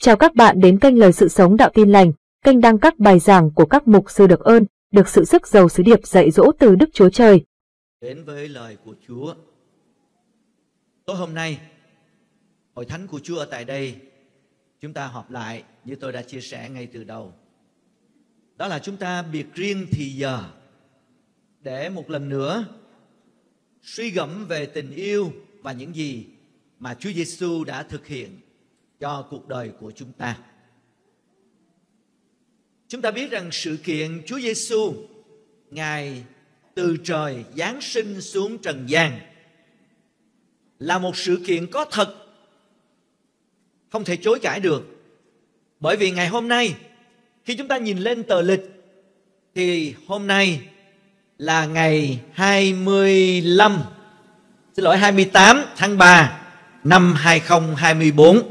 Chào các bạn đến kênh Lời Sự Sống Đạo Tin Lành, kênh đăng các bài giảng của các mục sư được ơn, được sự sức giàu sứ điệp dạy dỗ từ Đức Chúa Trời. Đến với lời của Chúa. Tối hôm nay, Hội Thánh của Chúa ở tại đây, chúng ta họp lại như tôi đã chia sẻ ngay từ đầu. Đó là chúng ta biệt riêng thì giờ để một lần nữa suy gẫm về tình yêu và những gì mà Chúa Giêsu đã thực hiện cho cuộc đời của chúng ta. Chúng ta biết rằng sự kiện Chúa Giêsu, Ngài từ trời giáng sinh xuống trần gian là một sự kiện có thật, không thể chối cãi được. Bởi vì ngày hôm nay, khi chúng ta nhìn lên tờ lịch, thì hôm nay là ngày 28 tháng 3 năm 2024.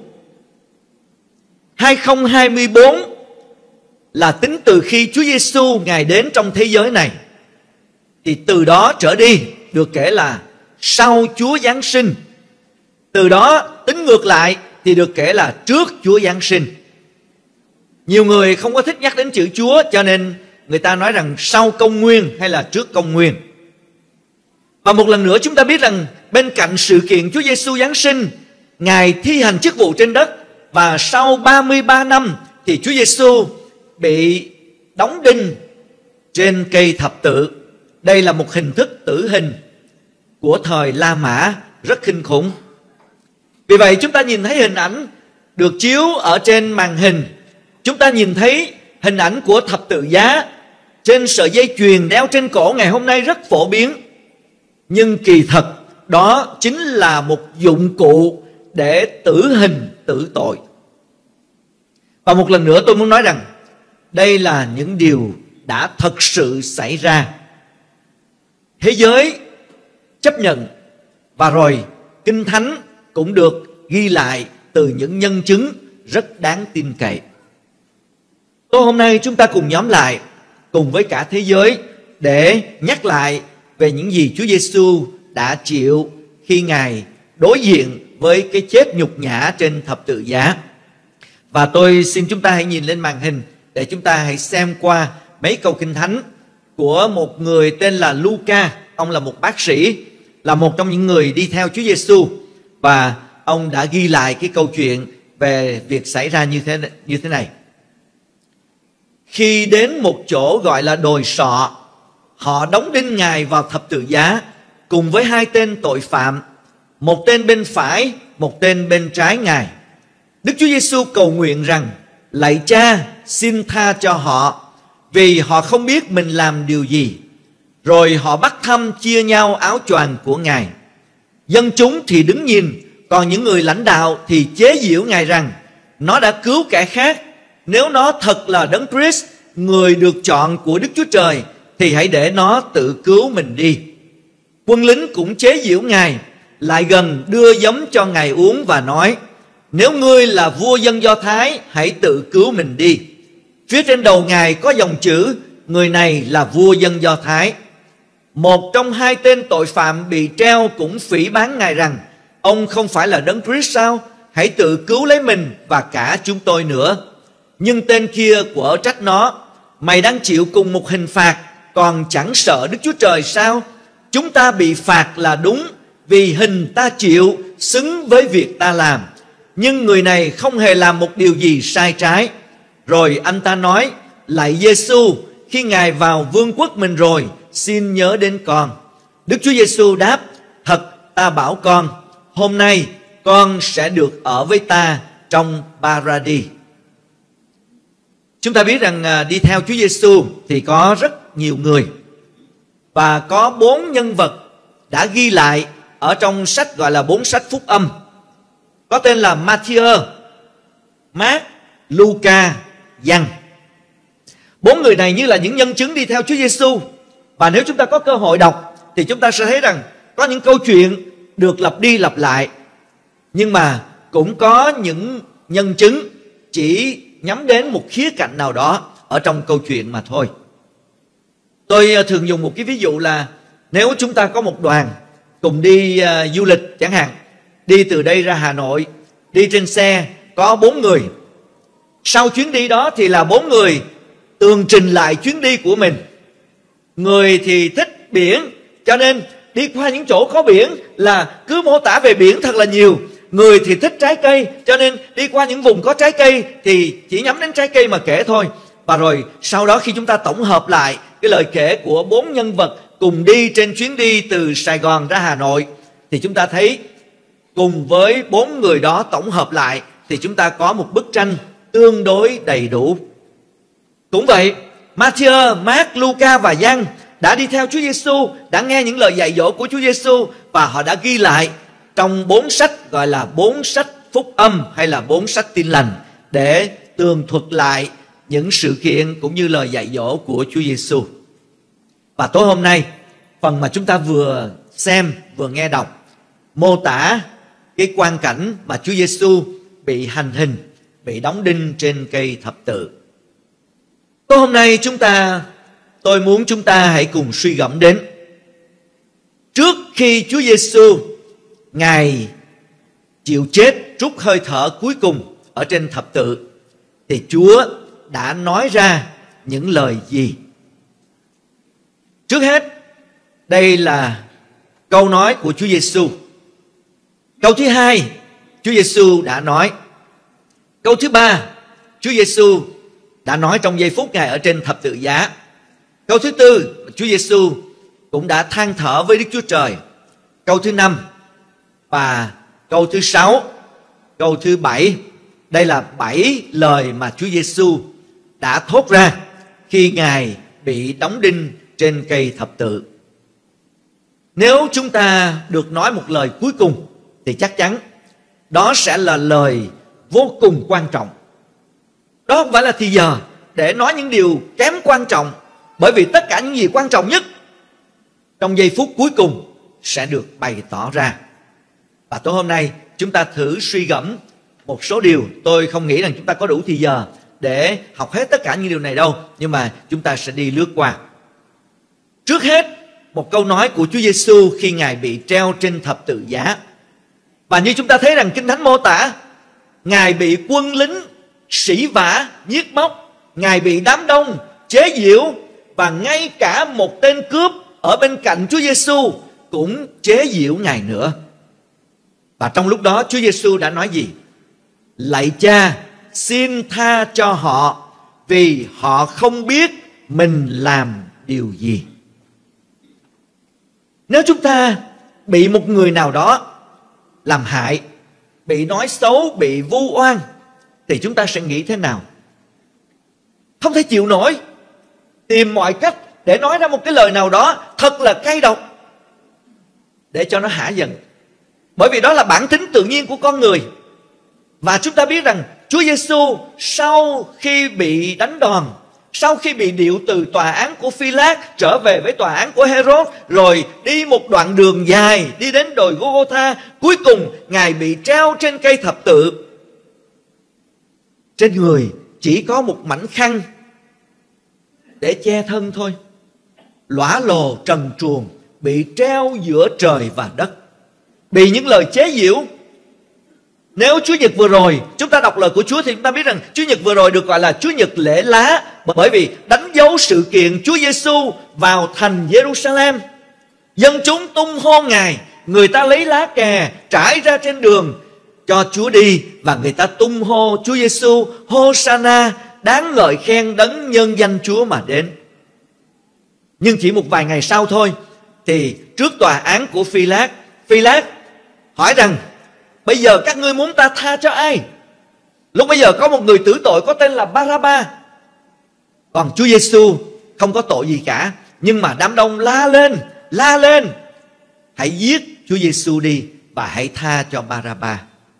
2024 là tính từ khi Chúa Giêsu Ngài đến trong thế giới này. Thì từ đó trở đi được kể là sau Chúa Giáng sinh. Từ đó tính ngược lại thì được kể là trước Chúa Giáng sinh. Nhiều người không có thích nhắc đến chữ Chúa, cho nên người ta nói rằng sau công nguyên hay là trước công nguyên. Và một lần nữa chúng ta biết rằng bên cạnh sự kiện Chúa Giêsu Giáng sinh, Ngài thi hành chức vụ trên đất, và sau 33 năm thì Chúa Giêsu bị đóng đinh trên cây thập tự. Đây là một hình thức tử hình của thời La Mã rất kinh khủng. Vì vậy chúng ta nhìn thấy hình ảnh được chiếu ở trên màn hình. Chúng ta nhìn thấy hình ảnh của thập tự giá trên sợi dây chuyền đeo trên cổ ngày hôm nay rất phổ biến. Nhưng kỳ thật đó chính là một dụng cụ để tử hình tử tội. Và một lần nữa tôi muốn nói rằng đây là những điều đã thật sự xảy ra. Thế giới chấp nhận, và rồi Kinh Thánh cũng được ghi lại từ những nhân chứng rất đáng tin cậy. Tối hôm nay chúng ta cùng nhóm lại cùng với cả thế giới để nhắc lại về những gì Chúa Giêsu đã chịu khi Ngài đối diện với cái chết nhục nhã trên thập tự giá. Và tôi xin chúng ta hãy nhìn lên màn hình để chúng ta hãy xem qua mấy câu Kinh Thánh của một người tên là Luca. Ông là một bác sĩ, là một trong những người đi theo Chúa Giêsu, và ông đã ghi lại cái câu chuyện về việc xảy ra như thế này. Khi đến một chỗ gọi là đồi sọ, họ đóng đinh Ngài vào thập tự giá cùng với hai tên tội phạm, một tên bên phải, một tên bên trái Ngài. Đức Chúa Giêsu cầu nguyện rằng: lạy Cha, xin tha cho họ, vì họ không biết mình làm điều gì. Rồi họ bắt thăm chia nhau áo choàng của Ngài. Dân chúng thì đứng nhìn, còn những người lãnh đạo thì chế giễu Ngài rằng nó đã cứu kẻ khác. Nếu nó thật là Đấng Christ, người được chọn của Đức Chúa Trời, thì hãy để nó tự cứu mình đi. Quân lính cũng chế giễu Ngài, lại gần đưa giấm cho Ngài uống và nói: nếu ngươi là vua dân Do Thái, hãy tự cứu mình đi. Phía trên đầu Ngài có dòng chữ: người này là vua dân Do Thái. Một trong hai tên tội phạm bị treo cũng phỉ báng Ngài rằng: ông không phải là Đấng Christ sao? Hãy tự cứu lấy mình và cả chúng tôi nữa. Nhưng tên kia quở trách nó: mày đang chịu cùng một hình phạt, còn chẳng sợ Đức Chúa Trời sao? Chúng ta bị phạt là đúng, vì hình ta chịu xứng với việc ta làm. Nhưng người này không hề làm một điều gì sai trái. Rồi anh ta nói: lạy Giêsu, khi Ngài vào vương quốc mình rồi, xin nhớ đến con. Đức Chúa Giêsu đáp: thật ta bảo con, hôm nay con sẽ được ở với ta trong Paradis. Chúng ta biết rằng đi theo Chúa Giêsu thì có rất nhiều người, và có 4 nhân vật đã ghi lại ở trong sách gọi là 4 sách phúc âm. Có tên là Matthew, Mark, Luca, Giăng. 4 người này như là những nhân chứng đi theo Chúa Giêsu. Và nếu chúng ta có cơ hội đọc thì chúng ta sẽ thấy rằng có những câu chuyện được lặp đi lặp lại, nhưng mà cũng có những nhân chứng chỉ nhắm đến một khía cạnh nào đó ở trong câu chuyện mà thôi. Tôi thường dùng một cái ví dụ là nếu chúng ta có một đoàn cùng đi du lịch chẳng hạn, đi từ đây ra Hà Nội, đi trên xe có 4 người, Sau chuyến đi đó thì là 4 người tường trình lại chuyến đi của mình. Người thì thích biển, cho nên đi qua những chỗ có biển là cứ mô tả về biển thật là nhiều. Người thì thích trái cây, cho nên đi qua những vùng có trái cây thì chỉ nhắm đến trái cây mà kể thôi. Và rồi sau đó khi chúng ta tổng hợp lại cái lời kể của 4 nhân vật cùng đi trên chuyến đi từ Sài Gòn ra Hà Nội, thì chúng ta thấy cùng với 4 người đó tổng hợp lại thì chúng ta có một bức tranh tương đối đầy đủ. Cũng vậy, Matthew, Mark, Luca và Giăng đã đi theo Chúa Giêsu, đã nghe những lời dạy dỗ của Chúa Giêsu, và họ đã ghi lại trong 4 sách gọi là 4 sách phúc âm hay là 4 sách tin lành, để tường thuật lại những sự kiện cũng như lời dạy dỗ của Chúa Giêsu. Và tối hôm nay, phần mà chúng ta vừa xem vừa nghe đọc mô tả cái quang cảnh mà Chúa Giêsu bị hành hình, bị đóng đinh trên cây thập tự. Tối hôm nay tôi muốn chúng ta hãy cùng suy gẫm đến trước khi Chúa Giêsu Ngài chịu chết, trút hơi thở cuối cùng ở trên thập tự, thì Chúa đã nói ra những lời gì? Trước hết, đây là câu nói của Chúa Giêsu. Câu thứ hai, Chúa Giêsu đã nói. Câu thứ ba, Chúa Giêsu đã nói trong giây phút Ngài ở trên thập tự giá. Câu thứ tư, Chúa Giêsu cũng đã than thở với Đức Chúa Trời. Câu thứ năm và câu thứ sáu, câu thứ bảy. Đây là 7 lời mà Chúa Giêsu đã thốt ra khi Ngài bị đóng đinh trên cây thập tự. Nếu chúng ta được nói một lời cuối cùng thì chắc chắn đó sẽ là lời vô cùng quan trọng. Đó không phải là thì giờ để nói những điều kém quan trọng, bởi vì tất cả những gì quan trọng nhất trong giây phút cuối cùng sẽ được bày tỏ ra. Và tối hôm nay chúng ta thử suy gẫm một số điều. Tôi không nghĩ rằng chúng ta có đủ thì giờ để học hết tất cả những điều này đâu, nhưng mà chúng ta sẽ đi lướt qua. Trước hết, một câu nói của Chúa Giêsu khi Ngài bị treo trên thập tự giá. Và như chúng ta thấy rằng Kinh Thánh mô tả, Ngài bị quân lính sỉ vả, giết móc, Ngài bị đám đông chế giễu, và ngay cả một tên cướp ở bên cạnh Chúa Giêsu cũng chế giễu Ngài nữa. Và trong lúc đó Chúa Giêsu đã nói gì? Lạy Cha, xin tha cho họ, vì họ không biết mình làm điều gì. Nếu chúng ta bị một người nào đó làm hại, bị nói xấu, bị vu oan, thì chúng ta sẽ nghĩ thế nào? Không thể chịu nổi, tìm mọi cách để nói ra một cái lời nào đó thật là cay độc để cho nó hả giận. Bởi vì đó là bản tính tự nhiên của con người. Và chúng ta biết rằng Chúa Giêsu sau khi bị đánh đòn, sau khi bị điệu từ tòa án của Phi-lát trở về với tòa án của Hê-rốt, rồi đi một đoạn đường dài đi đến đồi Gô-gô-tha, cuối cùng Ngài bị treo trên cây thập tự. Trên người chỉ có một mảnh khăn để che thân thôi, lõa lồ trần truồng, bị treo giữa trời và đất, bị những lời chế giễu. Nếu Chúa Nhật vừa rồi chúng ta đọc lời của Chúa thì chúng ta biết rằng Chúa Nhật vừa rồi được gọi là Chúa Nhật lễ lá, bởi vì đánh dấu sự kiện Chúa Giêsu vào thành Jerusalem. Dân chúng tung hô Ngài, người ta lấy lá kè trải ra trên đường cho Chúa đi, và người ta tung hô Chúa Giêsu, Hô-sa-na, đáng ngợi khen đấng nhân danh Chúa mà đến. Nhưng chỉ một vài ngày sau thôi, thì trước tòa án của Phi-lát hỏi rằng bây giờ các ngươi muốn ta tha cho ai? Lúc bây giờ có một người tử tội có tên là Ba-ra-ba. Còn Chúa Giêsu không có tội gì cả, nhưng mà đám đông la lên, hãy giết Chúa Giêsu đi và hãy tha cho Ba-ra-ba.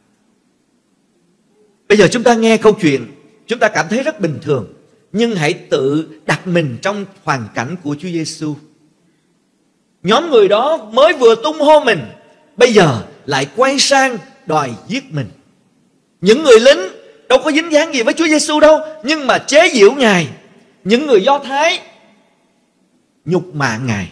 Bây giờ chúng ta nghe câu chuyện, chúng ta cảm thấy rất bình thường, nhưng hãy tự đặt mình trong hoàn cảnh của Chúa Giêsu. Nhóm người đó mới vừa tung hô mình, bây giờ lại quay sang đòi giết mình. Những người lính đâu có dính dáng gì với Chúa Giêsu đâu, nhưng mà chế giễu Ngài. Những người Do Thái nhục mạ Ngài.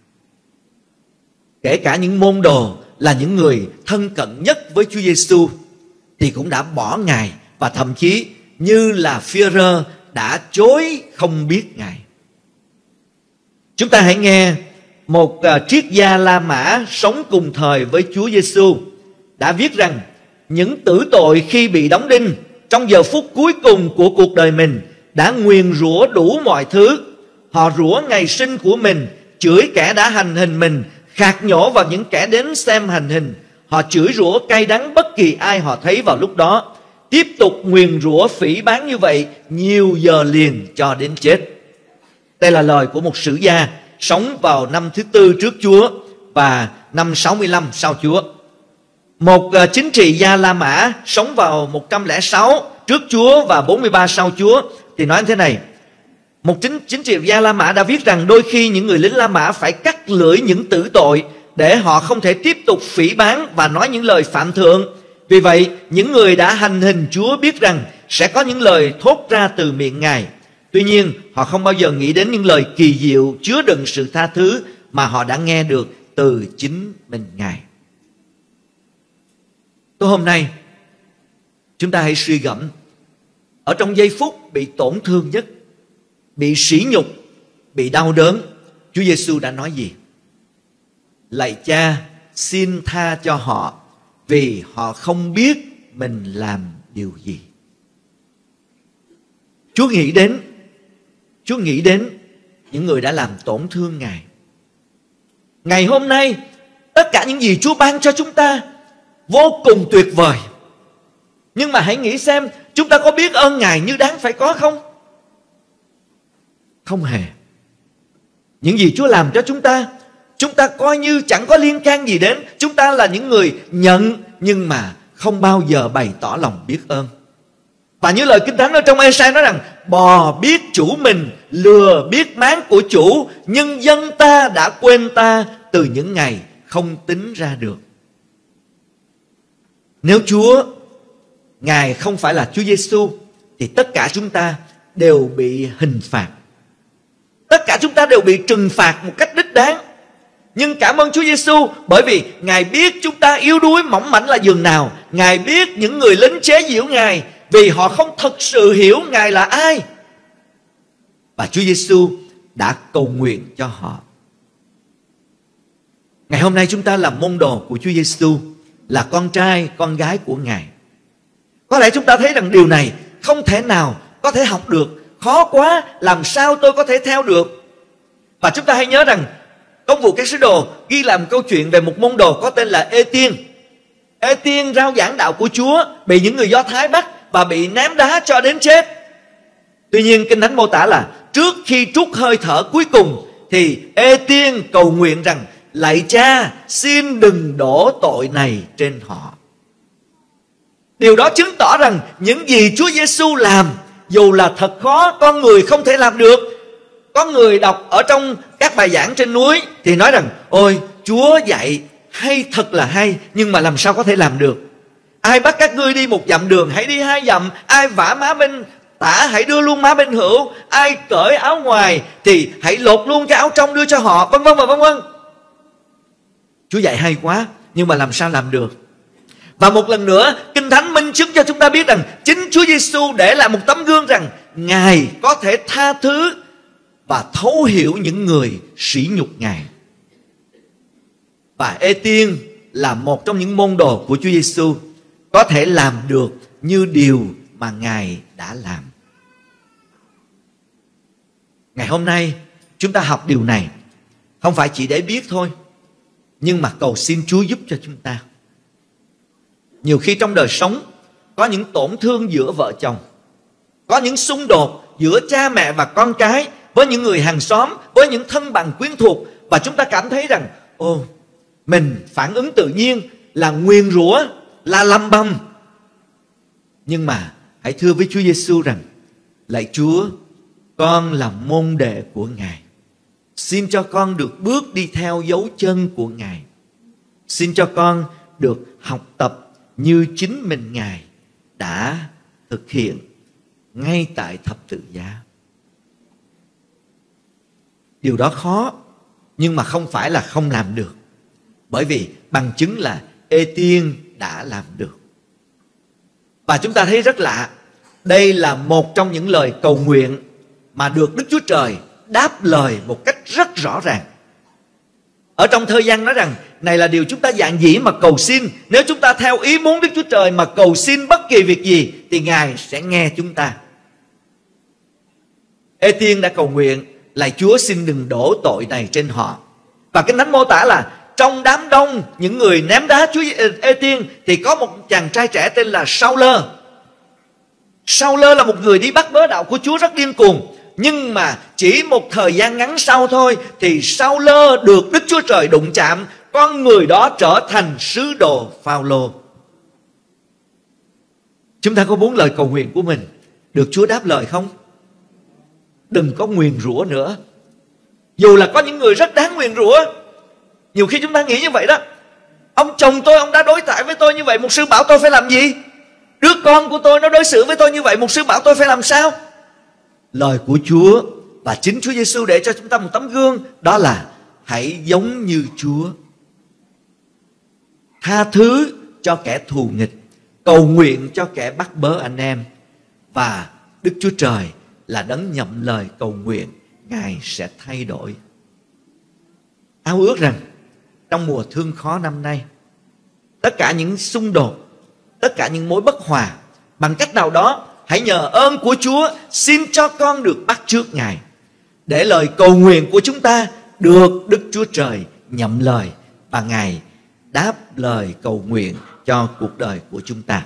Kể cả những môn đồ là những người thân cận nhất với Chúa Giêsu thì cũng đã bỏ Ngài, và thậm chí như là Phi-e-rơ đã chối không biết Ngài. Chúng ta hãy nghe một triết gia La Mã sống cùng thời với Chúa Giêsu đã viết rằng những tử tội khi bị đóng đinh trong giờ phút cuối cùng của cuộc đời mình đã nguyền rủa đủ mọi thứ. Họ rủa ngày sinh của mình, chửi kẻ đã hành hình mình, khạc nhổ vào những kẻ đến xem hành hình. Họ chửi rủa cay đắng bất kỳ ai họ thấy vào lúc đó, tiếp tục nguyền rủa phỉ báng như vậy nhiều giờ liền cho đến chết. Đây là lời của một sử gia sống vào năm thứ 4 trước Chúa và năm 65 sau Chúa. Một chính trị gia La Mã sống vào 106 trước Chúa và 43 sau Chúa thì nói thế này. Một chính trị gia La Mã đã viết rằng đôi khi những người lính La Mã phải cắt lưỡi những tử tội để họ không thể tiếp tục phỉ báng và nói những lời phạm thượng. Vì vậy, những người đã hành hình Chúa biết rằng sẽ có những lời thốt ra từ miệng Ngài. Tuy nhiên, họ không bao giờ nghĩ đến những lời kỳ diệu chứa đựng sự tha thứ mà họ đã nghe được từ chính mình Ngài. Tối hôm nay, chúng ta hãy suy gẫm. Ở trong giây phút bị tổn thương nhất, bị sỉ nhục, bị đau đớn, Chúa Giêsu đã nói gì? Lạy Cha, xin tha cho họ vì họ không biết mình làm điều gì. Chúa nghĩ đến những người đã làm tổn thương Ngài. Ngày hôm nay, tất cả những gì Chúa ban cho chúng ta vô cùng tuyệt vời. Nhưng mà hãy nghĩ xem, chúng ta có biết ơn Ngài như đáng phải có không? Không hề. Những gì Chúa làm cho chúng ta coi như chẳng có liên can gì đến. Chúng ta là những người nhận nhưng mà không bao giờ bày tỏ lòng biết ơn. Và như lời Kinh Thánh ở trong Ê-sai nói rằng bò biết chủ mình, lừa biết máng của chủ, nhưng dân ta đã quên ta từ những ngày không tính ra được. Nếu Chúa, Ngài không phải là Chúa Giêsu thì tất cả chúng ta đều bị hình phạt. Tất cả chúng ta đều bị trừng phạt một cách đích đáng. Nhưng cảm ơn Chúa Giêsu, bởi vì Ngài biết chúng ta yếu đuối mỏng mảnh là giường nào. Ngài biết những người lính chế giễu Ngài vì họ không thực sự hiểu Ngài là ai. Và Chúa Giêsu đã cầu nguyện cho họ. Ngày hôm nay chúng ta là môn đồ của Chúa Giêsu, là con trai, con gái của Ngài. Có lẽ chúng ta thấy rằng điều này không thể nào có thể học được. Khó quá, làm sao tôi có thể theo được? Và chúng ta hãy nhớ rằng Công vụ các sứ đồ ghi làm câu chuyện về một môn đồ có tên là Ê-tiên. Ê-tiên rao giảng đạo của Chúa, bị những người Do Thái bắt và bị ném đá cho đến chết. Tuy nhiên Kinh Thánh mô tả là trước khi trút hơi thở cuối cùng thì Ê-tiên cầu nguyện rằng lạy Cha, xin đừng đổ tội này trên họ. Điều đó chứng tỏ rằng những gì Chúa Giêsu làm dù là thật khó, con người không thể làm được. Có người đọc ở trong các bài giảng trên núi thì nói rằng ôi Chúa dạy hay, thật là hay, nhưng mà làm sao có thể làm được? Ai bắt các ngươi đi 1 dặm đường, hãy đi 2 dặm. Ai vả má bên tả, hãy đưa luôn má bên hữu. Ai cởi áo ngoài thì hãy lột luôn cái áo trong đưa cho họ, vân vân và vân vân. Chúa dạy hay quá, nhưng mà làm sao làm được? Và một lần nữa Kinh Thánh minh chứng cho chúng ta biết rằng chính Chúa Giêsu để lại một tấm gương rằng Ngài có thể tha thứ và thấu hiểu những người sỉ nhục Ngài. Và Ê-tiên là một trong những môn đồ của Chúa Giêsu có thể làm được như điều mà Ngài đã làm. Ngày hôm nay chúng ta học điều này không phải chỉ để biết thôi, nhưng mà cầu xin Chúa giúp cho chúng ta. Nhiều khi trong đời sống có những tổn thương giữa vợ chồng, có những xung đột giữa cha mẹ và con cái, với những người hàng xóm, với những thân bằng quyến thuộc, và chúng ta cảm thấy rằng mình phản ứng tự nhiên là nguyền rủa, là lầm bầm. Nhưng mà hãy thưa với Chúa Giêsu rằng lạy Chúa, con là môn đệ của Ngài, xin cho con được bước đi theo dấu chân của Ngài. Xin cho con được học tập như chính mình Ngài đã thực hiện ngay tại thập tự giá. Điều đó khó, nhưng mà không phải là không làm được, bởi vì bằng chứng là Ê-tiên đã làm được. Và chúng ta thấy rất lạ, Đây là một trong những lời cầu nguyện mà được Đức Chúa Trời đáp lời một cách rất rõ ràng. Ở trong thời gian nói rằng này là điều chúng ta dạn dĩ mà cầu xin. Nếu chúng ta theo ý muốn Đức Chúa Trời mà cầu xin bất kỳ việc gì thì Ngài sẽ nghe chúng ta. Ê-tiên đã cầu nguyện: lạy Chúa, xin đừng đổ tội này trên họ. Và Kinh Thánh mô tả là trong đám đông những người ném đá Chúa Ê-tiên thì có một chàng trai trẻ tên là Sao-lơ. Sao-lơ là một người đi bắt bớ đạo của Chúa rất điên cuồng. Nhưng mà chỉ một thời gian ngắn sau thôi thì Sao-lơ được Đức Chúa Trời đụng chạm. Con người đó trở thành sứ đồ Phao-lô. Chúng ta có muốn lời cầu nguyện của mình được Chúa đáp lời không? Đừng có nguyền rủa nữa. Dù là có những người rất đáng nguyền rủa. Nhiều khi chúng ta nghĩ như vậy đó: ông chồng tôi, ông đã đối xử với tôi như vậy, mục sư bảo tôi phải làm gì? Đứa con của tôi nó đối xử với tôi như vậy, mục sư bảo tôi phải làm sao? Lời của Chúa và chính Chúa Giêsu để cho chúng ta một tấm gương, đó là hãy giống như Chúa. Tha thứ cho kẻ thù nghịch, cầu nguyện cho kẻ bắt bớ anh em. Và Đức Chúa Trời là đấng nhậm lời cầu nguyện, Ngài sẽ thay đổi. Ao ước rằng trong mùa thương khó năm nay, tất cả những xung đột, tất cả những mối bất hòa, bằng cách nào đó hãy nhờ ơn của Chúa, xin cho con được bắt chước Ngài, để lời cầu nguyện của chúng ta được Đức Chúa Trời nhậm lời, và Ngài đáp lời cầu nguyện cho cuộc đời của chúng ta.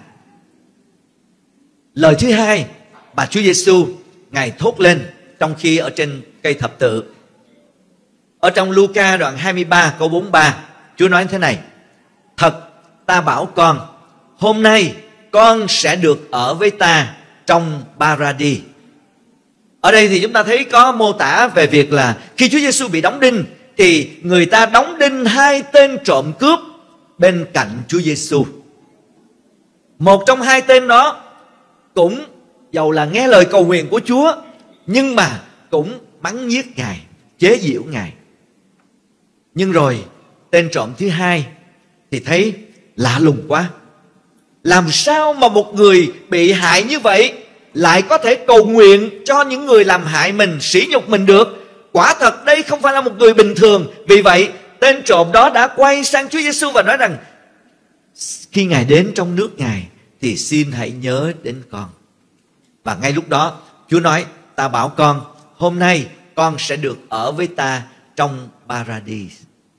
Lời thứ hai mà Chúa Giêsu Ngài thốt lên trong khi ở trên cây thập tự. Ở trong Luca đoạn 23 câu 43, Chúa nói thế này: thật ta bảo con, hôm nay con sẽ được ở với ta trong Paradis. Ở đây thì chúng ta thấy có mô tả về việc là khi Chúa Giêsu bị đóng đinh thì người ta đóng đinh hai tên trộm cướp bên cạnh Chúa Giêsu. Một trong hai tên đó cũng dầu là nghe lời cầu nguyện của Chúa, nhưng mà cũng mắng nhiếc Ngài, chế giễu Ngài. Nhưng rồi tên trộm thứ hai thì thấy lạ lùng quá. Làm sao mà một người bị hại như vậy lại có thể cầu nguyện cho những người làm hại mình, sỉ nhục mình được? Quả thật đây không phải là một người bình thường. Vì vậy tên trộm đó đã quay sang Chúa Giêsu và nói rằng: khi Ngài đến trong nước Ngài thì xin hãy nhớ đến con. Và ngay lúc đó Chúa nói: ta bảo con, hôm nay con sẽ được ở với ta trong Paradis.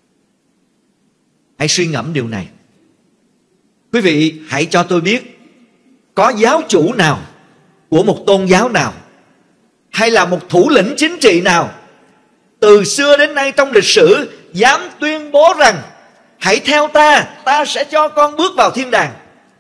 Hãy suy ngẫm điều này. Quý vị hãy cho tôi biết, có giáo chủ nào của một tôn giáo nào, hay là một thủ lĩnh chính trị nào từ xưa đến nay trong lịch sử dám tuyên bố rằng hãy theo ta, ta sẽ cho con bước vào thiên đàng?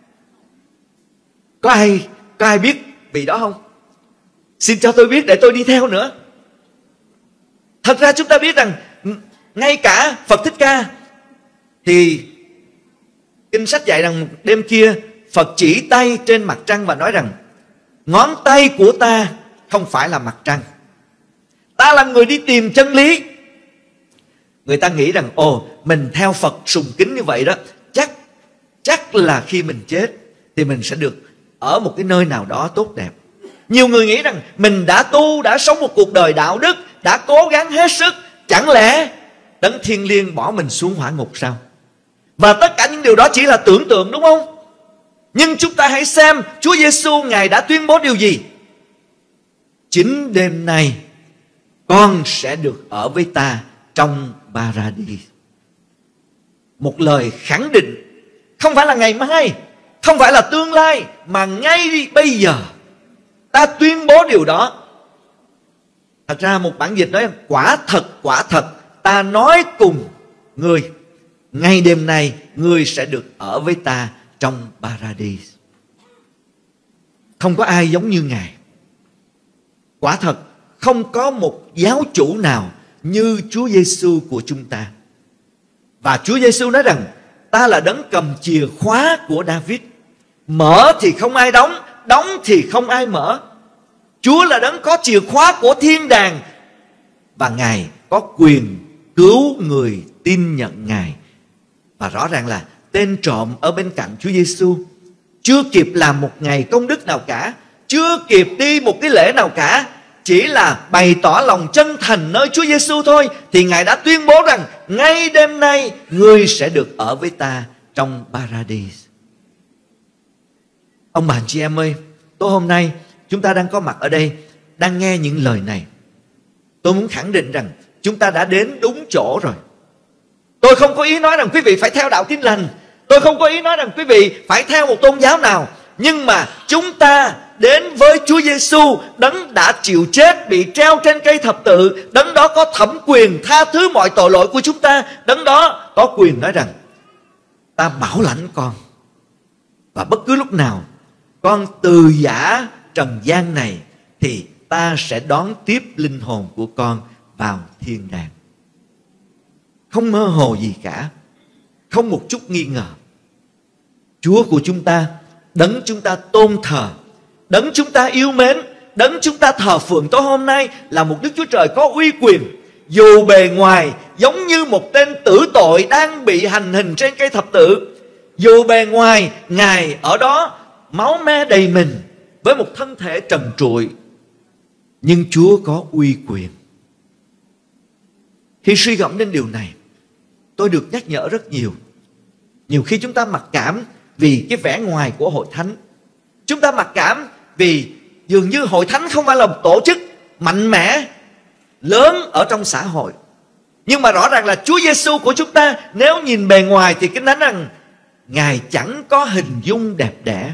Có ai biết vị đó không? Xin cho tôi biết để tôi đi theo nữa. Thật ra chúng ta biết rằng ngay cả Phật Thích Ca thì Kinh sách dạy rằng đêm kia Phật chỉ tay trên mặt trăng và nói rằng: ngón tay của ta không phải là mặt trăng, ta là người đi tìm chân lý. Người ta nghĩ rằng mình theo Phật sùng kính như vậy đó, chắc là khi mình chết thì mình sẽ được ở một cái nơi nào đó tốt đẹp. Nhiều người nghĩ rằng mình đã tu, đã sống một cuộc đời đạo đức, đã cố gắng hết sức, chẳng lẽ Đấng Thiên Liêng bỏ mình xuống hỏa ngục sao? Và tất cả những điều đó chỉ là tưởng tượng, đúng không? Nhưng chúng ta hãy xem Chúa Giêsu Ngài đã tuyên bố điều gì. Chính đêm nay con sẽ được ở với ta trong Paradis. Một lời khẳng định, không phải là ngày mai, không phải là tương lai, mà ngay bây giờ ta tuyên bố điều đó. Thật ra một bản dịch nói: quả thật ta nói cùng ngươi, ngay đêm nay ngươi sẽ được ở với ta trong Paradis. Không có ai giống như Ngài. Quả thật không có một giáo chủ nào như Chúa Giêsu của chúng ta. Và Chúa Giêsu nói rằng: ta là đấng cầm chìa khóa của David, mở thì không ai đóng, đóng thì không ai mở. Chúa là đấng có chìa khóa của thiên đàng, và Ngài có quyền cứu người tin nhận Ngài. Và rõ ràng là tên trộm ở bên cạnh Chúa Giêsu chưa kịp làm một ngày công đức nào cả chưa kịp đi một cái lễ nào cả, chỉ là bày tỏ lòng chân thành nơi Chúa Giêsu thôi, thì Ngài đã tuyên bố rằng ngay đêm nay ngươi sẽ được ở với ta trong Paradis. Ông bà anh chị em ơi, tối hôm nay chúng ta đang có mặt ở đây, đang nghe những lời này. Tôi muốn khẳng định rằng chúng ta đã đến đúng chỗ rồi. Tôi không có ý nói rằng quý vị phải theo đạo Tin Lành, tôi không có ý nói rằng quý vị phải theo một tôn giáo nào, nhưng mà chúng ta đến với Chúa Giêsu, đấng đã chịu chết, bị treo trên cây thập tự, đấng đó có thẩm quyền tha thứ mọi tội lỗi của chúng ta, đấng đó có quyền nói rằng ta bảo lãnh con, và bất cứ lúc nào con từ giã trần gian này thì ta sẽ đón tiếp linh hồn của con vào thiên đàng. Không mơ hồ gì cả, không một chút nghi ngờ. Chúa của chúng ta, đấng chúng ta tôn thờ, đấng chúng ta yêu mến, đấng chúng ta thờ phượng tối hôm nay là một Đức Chúa Trời có uy quyền. Dù bề ngoài giống như một tên tử tội đang bị hành hình trên cây thập tự, dù bề ngoài Ngài ở đó máu me đầy mình với một thân thể trần trụi, nhưng Chúa có uy quyền. Khi suy gẫm đến điều này, tôi được nhắc nhở rất nhiều. Nhiều khi chúng ta mặc cảm vì cái vẻ ngoài của hội thánh. Chúng ta mặc cảm vì dường như hội thánh không phải là một tổ chức mạnh mẽ, lớn ở trong xã hội. Nhưng mà rõ ràng là Chúa Giêsu của chúng ta, nếu nhìn bề ngoài thì kinh thánh rằng Ngài chẳng có hình dung đẹp đẽ.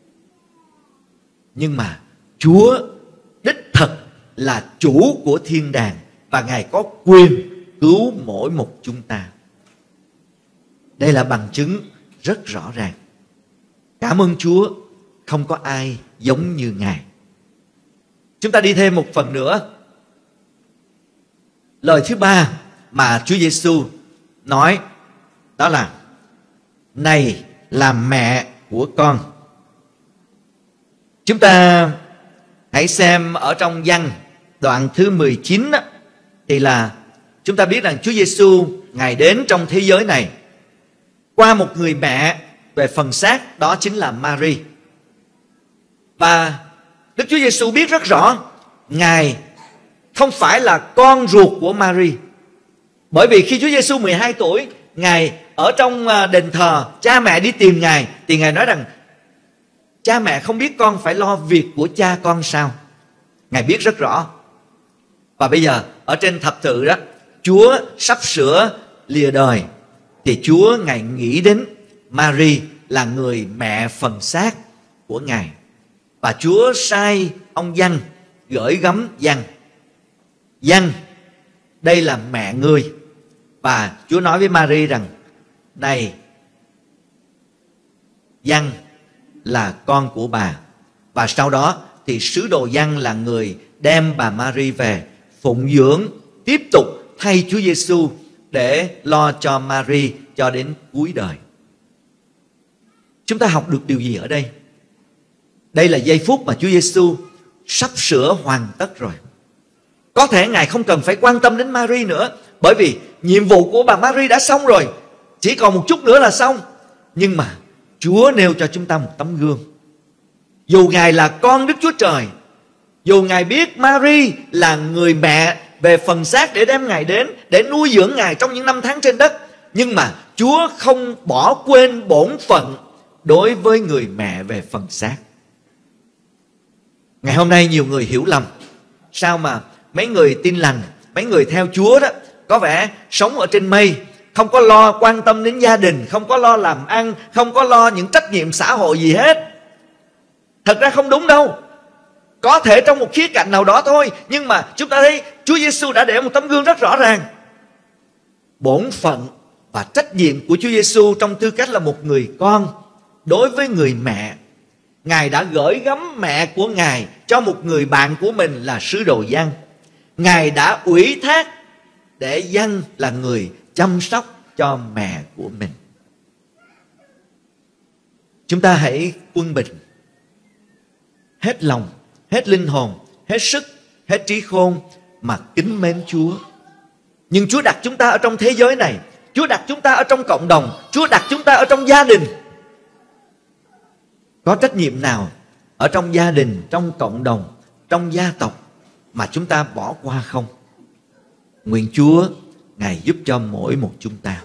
Nhưng mà Chúa đích thực là chủ của thiên đàng, và Ngài có quyền cứu mỗi một chúng ta. Đây là bằng chứng rất rõ ràng. Cảm ơn Chúa, không có ai giống như Ngài. Chúng ta đi thêm một phần nữa. Lời thứ ba mà Chúa Giêsu nói đó là: này là mẹ của con. Chúng ta hãy xem ở trong Giăng đoạn thứ 19 đó, thì là chúng ta biết rằng Chúa Giêsu Ngài đến trong thế giới này qua một người mẹ về phần xác, đó chính là Mary. Và Đức Chúa Giêsu biết rất rõ Ngài không phải là con ruột của Mary. Bởi vì khi Chúa Giêsu 12 tuổi, Ngài ở trong đền thờ, cha mẹ đi tìm Ngài, thì Ngài nói rằng cha mẹ không biết con phải lo việc của cha con sao? Ngài biết rất rõ. Và bây giờ ở trên thập tự đó, Chúa sắp sửa lìa đời, thì Chúa Ngài nghĩ đến Mary là người mẹ phần xác của Ngài. Và Chúa sai ông Giăng gửi gắm Giăng: Giăng, đây là mẹ ngươi. Và Chúa nói với Mary rằng: này, Giăng là con của bà. Và sau đó thì sứ đồ Giăng là người đem bà Mary về phụng dưỡng, tiếp tục thay Chúa Giêsu để lo cho Mary cho đến cuối đời. Chúng ta học được điều gì ở đây? Đây là giây phút mà Chúa Giêsu sắp sửa hoàn tất rồi. Có thể Ngài không cần phải quan tâm đến Mary nữa, bởi vì nhiệm vụ của bà Mary đã xong rồi, chỉ còn một chút nữa là xong. Nhưng mà Chúa nêu cho chúng ta một tấm gương. Dù Ngài là con Đức Chúa Trời, dù Ngài biết Mary là người mẹ về phần xác để đem Ngài đến, để nuôi dưỡng Ngài trong những năm tháng trên đất, nhưng mà Chúa không bỏ quên bổn phận đối với người mẹ về phần xác. Ngày hôm nay nhiều người hiểu lầm, sao mà mấy người Tin Lành, mấy người theo Chúa đó có vẻ sống ở trên mây, không có lo quan tâm đến gia đình, không có lo làm ăn, không có lo những trách nhiệm xã hội gì hết. Thật ra không đúng đâu. Có thể trong một khía cạnh nào đó thôi, nhưng mà chúng ta thấy Chúa Giêsu đã để một tấm gương rất rõ ràng. Bổn phận và trách nhiệm của Chúa Giêsu trong tư cách là một người con đối với người mẹ. Ngài đã gửi gắm mẹ của Ngài cho một người bạn của mình là sứ đồ Giăng. Ngài đã ủy thác để Giăng là người chăm sóc cho mẹ của mình. Chúng ta hãy quân bình, hết lòng, hết linh hồn, hết sức, hết trí khôn mà kính mến Chúa. Nhưng Chúa đặt chúng ta ở trong thế giới này, Chúa đặt chúng ta ở trong cộng đồng, Chúa đặt chúng ta ở trong gia đình. Có trách nhiệm nào ở trong gia đình, trong cộng đồng, trong gia tộc mà chúng ta bỏ qua không? Nguyện Chúa Ngài giúp cho mỗi một chúng ta.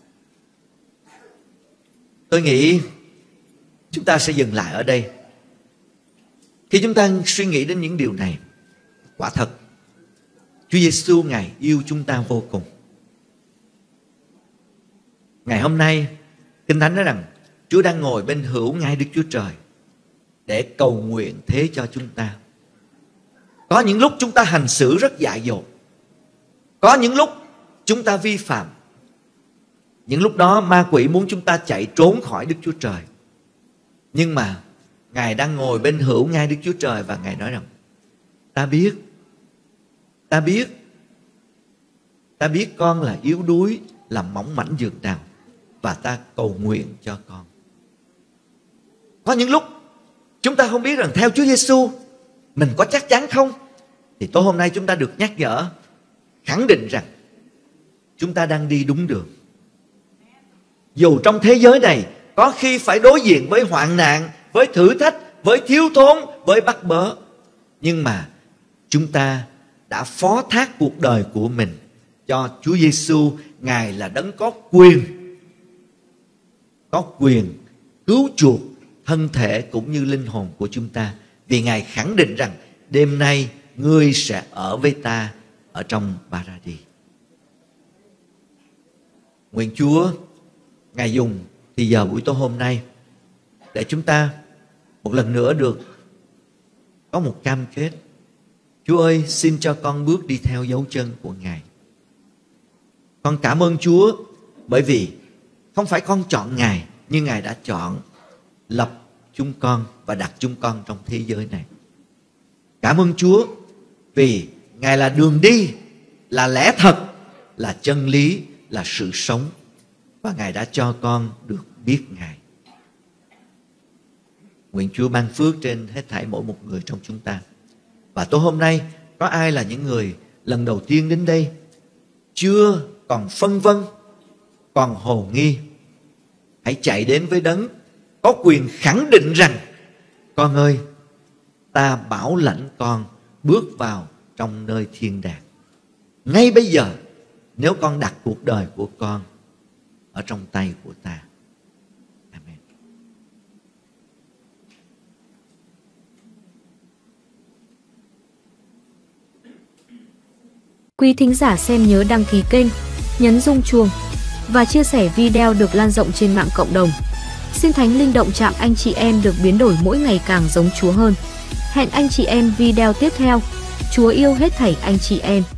Tôi nghĩ chúng ta sẽ dừng lại ở đây. Khi chúng ta suy nghĩ đến những điều này, quả thật Chúa Giêsu Ngài yêu chúng ta vô cùng. Ngày hôm nay Kinh Thánh nói rằng Chúa đang ngồi bên hữu ngai Đức Chúa Trời để cầu nguyện thế cho chúng ta. Có những lúc chúng ta hành xử rất dại dột, có những lúc chúng ta vi phạm. Những lúc đó ma quỷ muốn chúng ta chạy trốn khỏi Đức Chúa Trời. Nhưng mà Ngài đang ngồi bên hữu ngai Đức Chúa Trời và Ngài nói rằng ta biết con là yếu đuối, là mỏng mảnh dường nào, và ta cầu nguyện cho con. Có những lúc chúng ta không biết rằng theo Chúa Giêsu mình có chắc chắn không? Thì tối hôm nay chúng ta được nhắc nhở, khẳng định rằng chúng ta đang đi đúng đường. Dù trong thế giới này có khi phải đối diện với hoạn nạn, với thử thách, với thiếu thốn, với bắt bớ, nhưng mà chúng ta đã phó thác cuộc đời của mình cho Chúa Giêsu. Ngài là đấng có quyền cứu chuộc thân thể cũng như linh hồn của chúng ta. Vì Ngài khẳng định rằng đêm nay ngươi sẽ ở với ta ở trong Paradis. Nguyện Chúa Ngài dùng thì giờ buổi tối hôm nay để chúng ta một lần nữa được có một cam kết. Chúa ơi, xin cho con bước đi theo dấu chân của Ngài. Con cảm ơn Chúa bởi vì không phải con chọn Ngài, nhưng Ngài đã chọn lập chúng con và đặt chúng con trong thế giới này. Cảm ơn Chúa vì Ngài là đường đi, là lẽ thật, là chân lý, là sự sống, và Ngài đã cho con được biết Ngài. Nguyện Chúa ban phước trên hết thảy mỗi một người trong chúng ta. Và tối hôm nay có ai là những người lần đầu tiên đến đây, chưa còn phân vân, còn hồ nghi, hãy chạy đến với đấng có quyền khẳng định rằng con ơi, ta bảo lãnh con bước vào trong nơi thiên đàng. Ngay bây giờ, nếu con đặt cuộc đời của con ở trong tay của ta. Amen. Quý thính giả xem nhớ đăng ký kênh, nhấn rung chuông và chia sẻ video được lan rộng trên mạng cộng đồng. Xin Thánh Linh động chạm anh chị em được biến đổi mỗi ngày càng giống Chúa hơn. Hẹn anh chị em video tiếp theo. Chúa yêu hết thảy anh chị em.